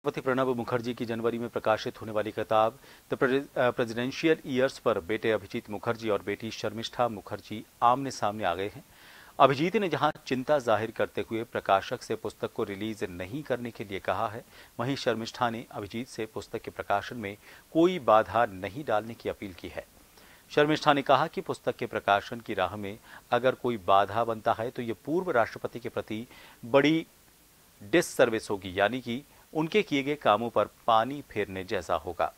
राष्ट्रपति प्रणब मुखर्जी की जनवरी में प्रकाशित होने वाली किताब द प्रेसिडेंशियल ईयर्स पर बेटे अभिजीत मुखर्जी और बेटी शर्मिष्ठा मुखर्जी आमने सामने आ गए हैं। अभिजीत ने जहां चिंता जाहिर करते हुए प्रकाशक से पुस्तक को रिलीज नहीं करने के लिए कहा है, वहीं शर्मिष्ठा ने अभिजीत से पुस्तक के प्रकाशन में कोई बाधा नहीं डालने की अपील की है। शर्मिष्ठा ने कहा कि पुस्तक के प्रकाशन की राह में अगर कोई बाधा बनता है तो ये पूर्व राष्ट्रपति के प्रति बड़ी डिससर्विस होगी, यानी कि उनके किए गए कामों पर पानी फेरने जैसा होगा।